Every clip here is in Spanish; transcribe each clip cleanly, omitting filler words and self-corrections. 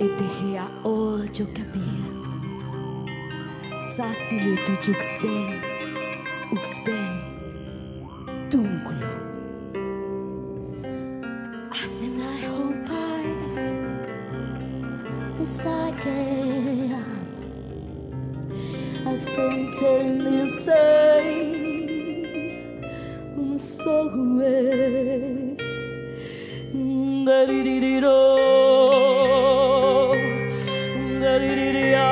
etehea oljo kabir sasilu tu uxben tunkulo asenai hopai sakea asenten say sohue daririro daririya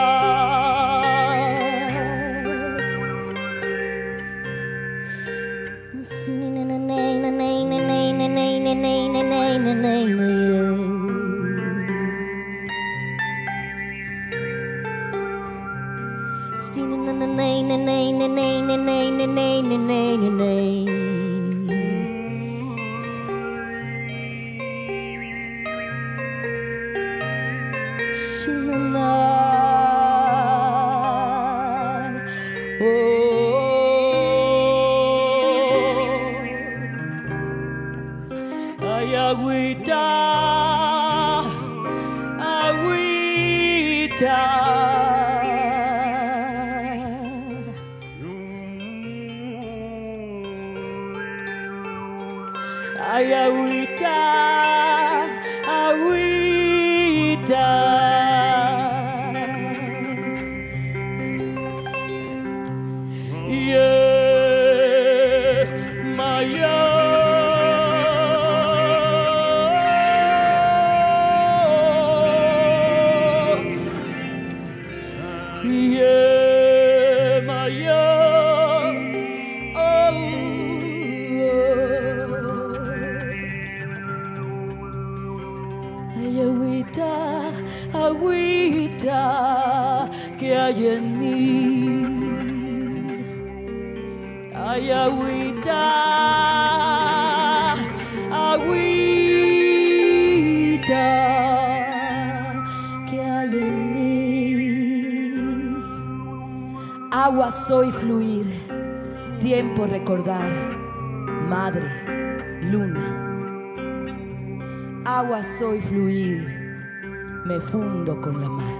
Agüita, agüita. Ay, agüita, agüita. Yeah, Maya. Yeah, Maya. Ay, agüita, agüita que hay en mí. Ay, agüita, agüita que hay en mí. Agua soy fluir, tiempo recordar, madre, luna. Agua soy fluir, me fundo con la mar.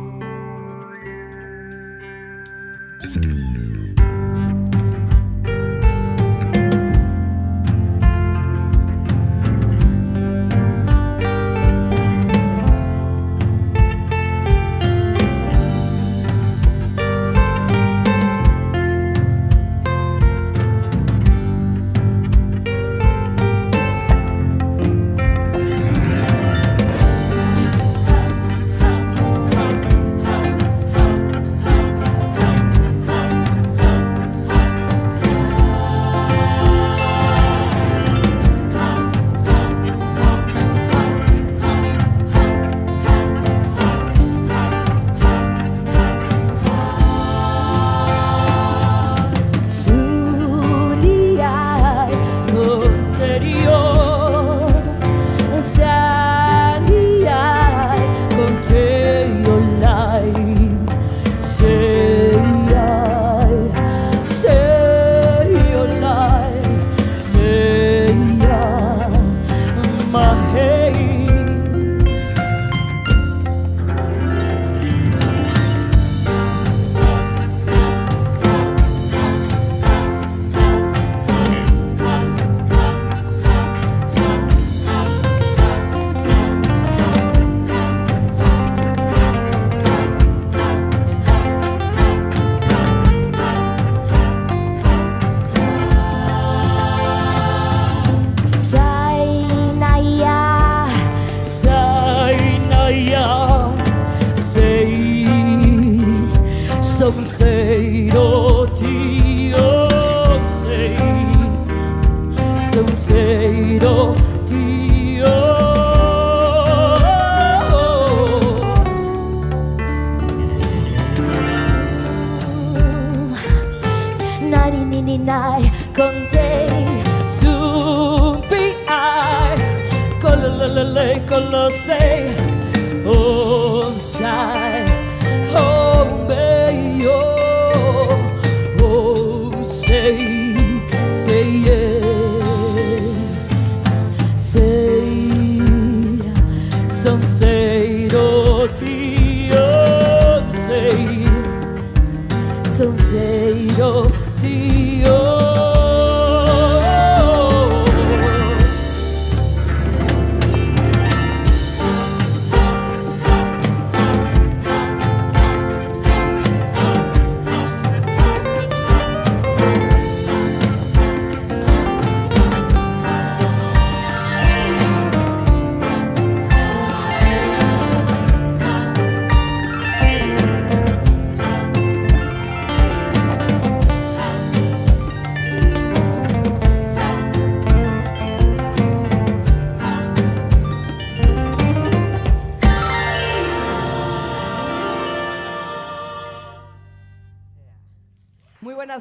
Som säger åt dig, som säger åt dig. Nai con te supi ai con lo sei sai Some say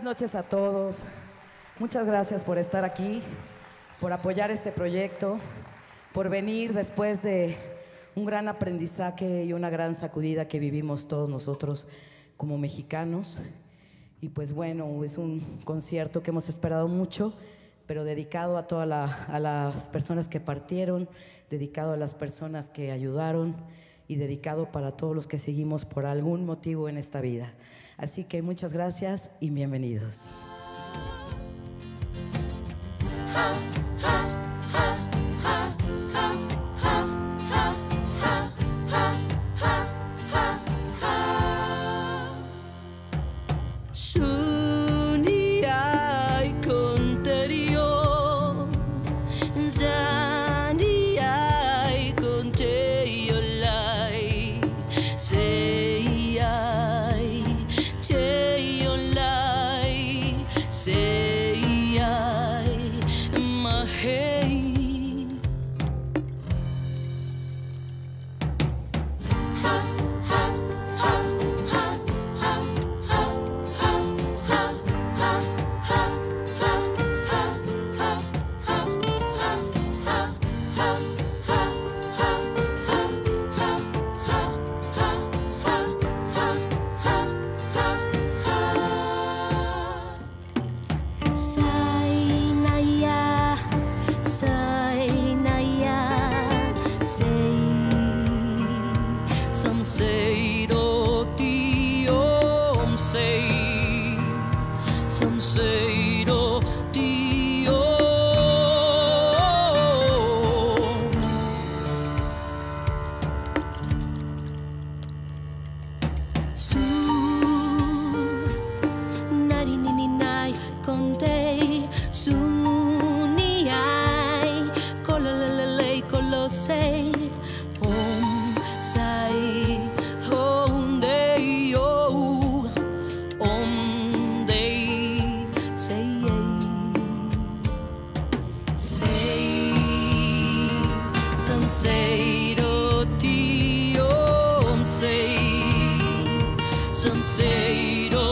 Buenas noches a todos. Muchas gracias por estar aquí, por apoyar este proyecto, por venir después de un gran aprendizaje y una gran sacudida que vivimos todos nosotros como mexicanos. Y pues bueno, es un concierto que hemos esperado mucho, pero dedicado a todas las personas que partieron, dedicado a las personas que ayudaron y dedicado para todos los que seguimos por algún motivo en esta vida. Así que muchas gracias y bienvenidos. Sunset,